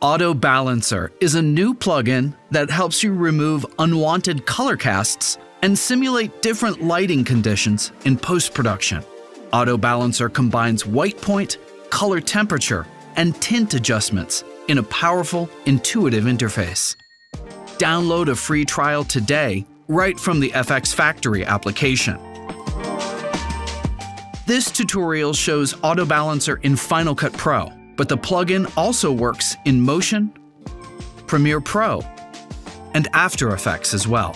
Auto Balancer is a new plugin that helps you remove unwanted color casts and simulate different lighting conditions in post-production. Auto Balancer combines white point, color temperature, and tint adjustments in a powerful, intuitive interface. Download a free trial today right from the FxFactory application. This tutorial shows Auto Balancer in Final Cut Pro, but the plugin also works in Motion, Premiere Pro, and After Effects as well.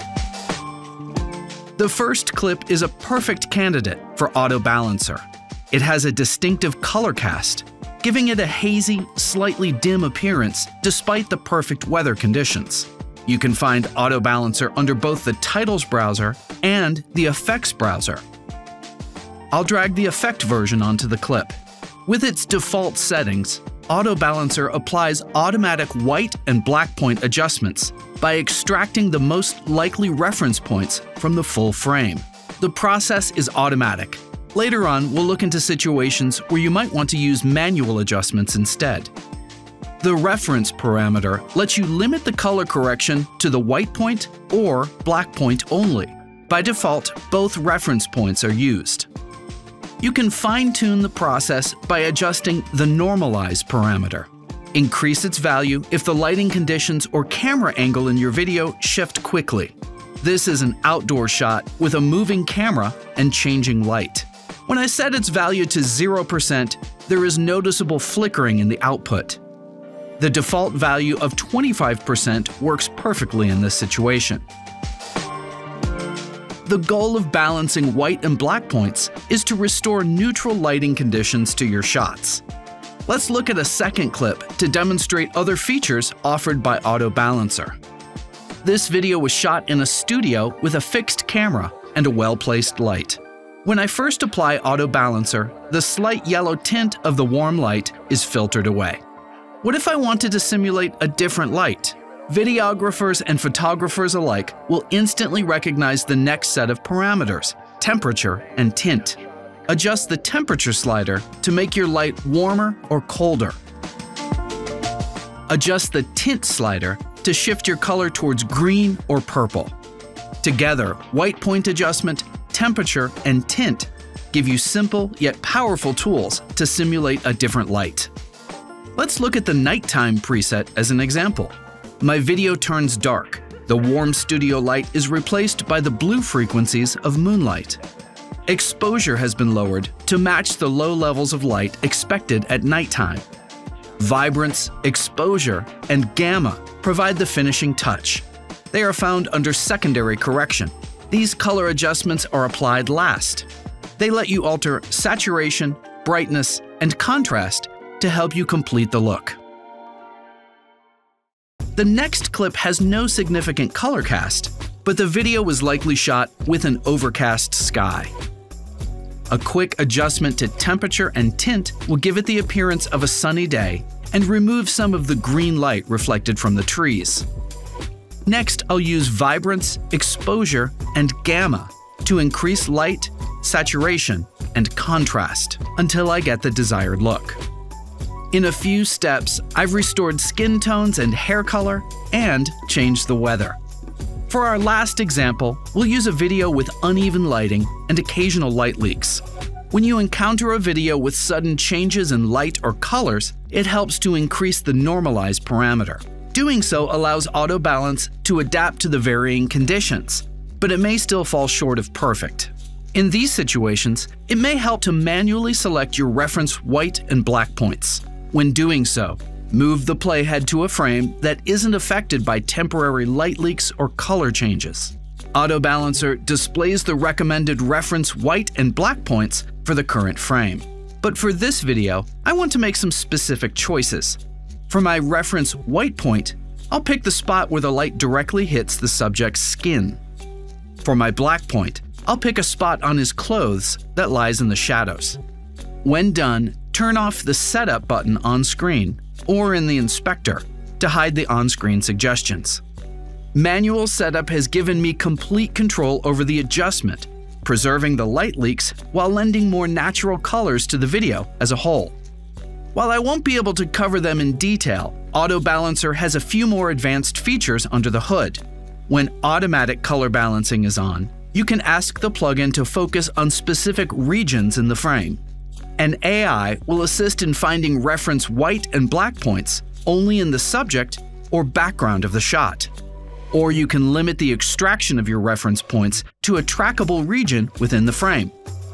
The first clip is a perfect candidate for Auto Balancer. It has a distinctive color cast, giving it a hazy, slightly dim appearance despite the perfect weather conditions. You can find Auto Balancer under both the Titles browser and the Effects browser. I'll drag the Effect version onto the clip. With its default settings, Auto Balancer applies automatic white and black point adjustments by extracting the most likely reference points from the full frame. The process is automatic. Later on, we'll look into situations where you might want to use manual adjustments instead. The reference parameter lets you limit the color correction to the white point or black point only. By default, both reference points are used. You can fine-tune the process by adjusting the Normalize parameter. Increase its value if the lighting conditions or camera angle in your video shift quickly. This is an outdoor shot with a moving camera and changing light. When I set its value to 0%, there is noticeable flickering in the output. The default value of 25% works perfectly in this situation. The goal of balancing white and black points is to restore neutral lighting conditions to your shots. Let's look at a second clip to demonstrate other features offered by Auto Balancer. This video was shot in a studio with a fixed camera and a well-placed light. When I first apply Auto Balancer, the slight yellow tint of the warm light is filtered away. What if I wanted to simulate a different light? Videographers and photographers alike will instantly recognize the next set of parameters, temperature and tint. Adjust the temperature slider to make your light warmer or colder. Adjust the tint slider to shift your color towards green or purple. Together, white point adjustment, temperature, and tint give you simple yet powerful tools to simulate a different light. Let's look at the nighttime preset as an example. My video turns dark. The warm studio light is replaced by the blue frequencies of moonlight. Exposure has been lowered to match the low levels of light expected at nighttime. Vibrance, exposure, and gamma provide the finishing touch. They are found under secondary correction. These color adjustments are applied last. They let you alter saturation, brightness, and contrast to help you complete the look. The next clip has no significant color cast, but the video was likely shot with an overcast sky. A quick adjustment to temperature and tint will give it the appearance of a sunny day and remove some of the green light reflected from the trees. Next, I'll use Vibrance, exposure, and gamma to increase light, saturation, and contrast until I get the desired look. In a few steps, I've restored skin tones and hair color and changed the weather. For our last example, we'll use a video with uneven lighting and occasional light leaks. When you encounter a video with sudden changes in light or colors, it helps to increase the Normalize parameter. Doing so allows Auto Balance to adapt to the varying conditions, but it may still fall short of perfect. In these situations, it may help to manually select your reference white and black points. When doing so, move the playhead to a frame that isn't affected by temporary light leaks or color changes. Auto Balancer displays the recommended reference white and black points for the current frame. But for this video, I want to make some specific choices. For my reference white point, I'll pick the spot where the light directly hits the subject's skin. For my black point, I'll pick a spot on his clothes that lies in the shadows. When done, turn off the Setup button on screen or in the inspector to hide the on-screen suggestions. Manual setup has given me complete control over the adjustment, preserving the light leaks while lending more natural colors to the video as a whole. While I won't be able to cover them in detail, Auto Balancer has a few more advanced features under the hood. When automatic color balancing is on, you can ask the plugin to focus on specific regions in the frame. An AI will assist in finding reference white and black points only in the subject or background of the shot. Or you can limit the extraction of your reference points to a trackable region within the frame.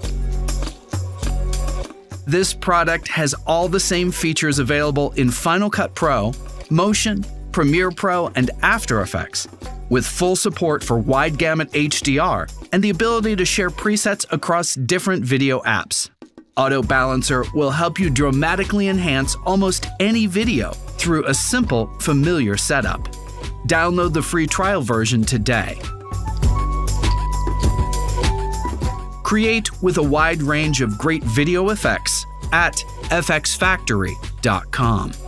This product has all the same features available in Final Cut Pro, Motion, Premiere Pro, and After Effects, with full support for wide gamut HDR and the ability to share presets across different video apps. Auto Balancer will help you dramatically enhance almost any video through a simple, familiar setup. Download the free trial version today. Create with a wide range of great video effects at FxFactory.com.